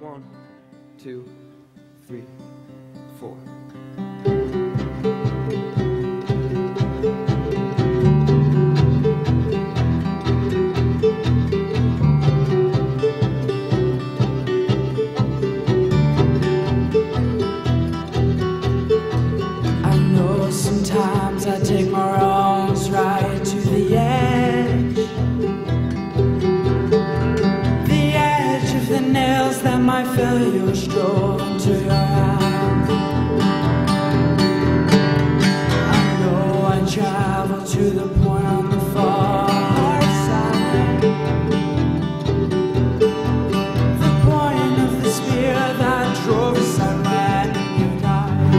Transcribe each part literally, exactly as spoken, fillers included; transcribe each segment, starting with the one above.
One, two, three, four. I know sometimes I take my wrongs right to the edge, the edge of the nails that my failures drove into your hands. I know I travel to the point on the far side, the point of the spear that drove aside when you died.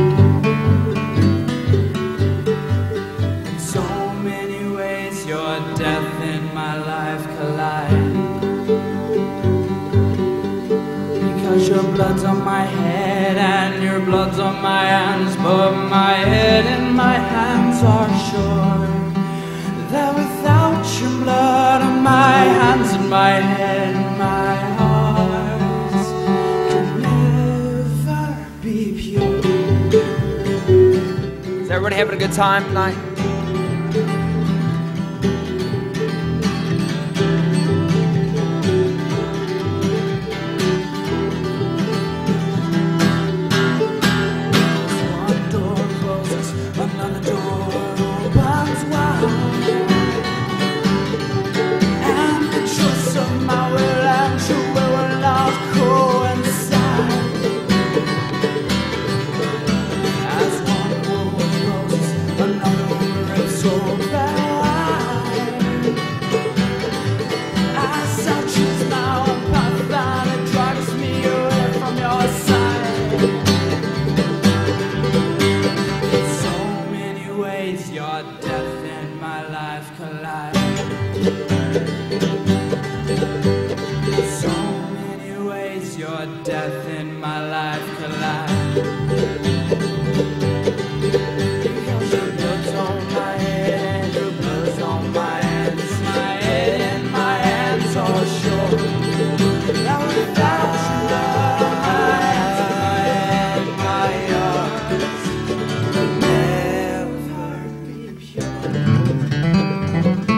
In so many ways your death and my life collide, because your blood's on my head and your blood's on my hands, but my head and my hands are sure that without your blood on my hands and my head and my heart can never be pure. Is everybody having a good time tonight? One door closes, another door opens wide, and the choice of my will and your will will not coincide. As one door closes, another one rips open. As I choose my own path and it drags me away from your side. In so many ways your death and my life collide. In so many ways your death and my life collide. Because your blood's on my head and your blood's on my hands. My head and my hands are sure that without your love, my hands and my head and my heart could never be pure.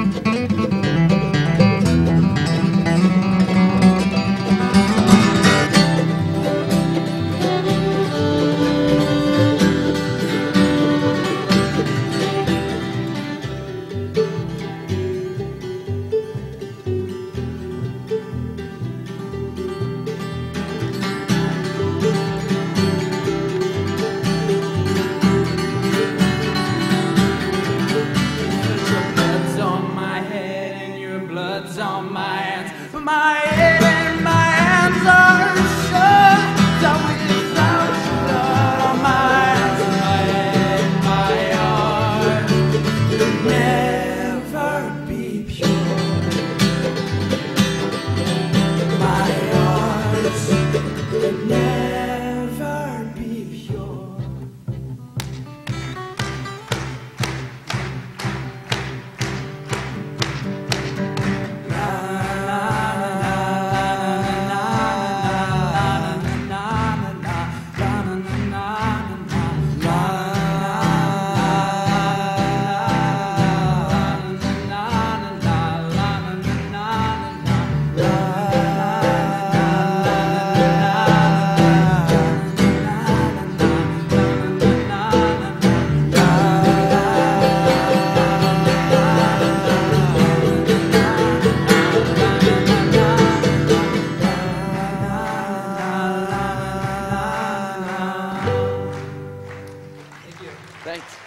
Your blood's on my head and your blood's on my hands, but my head and my hands are sure that without your blood on my hands and my head and my heart could never be pure. My heart could never be pure. Thanks.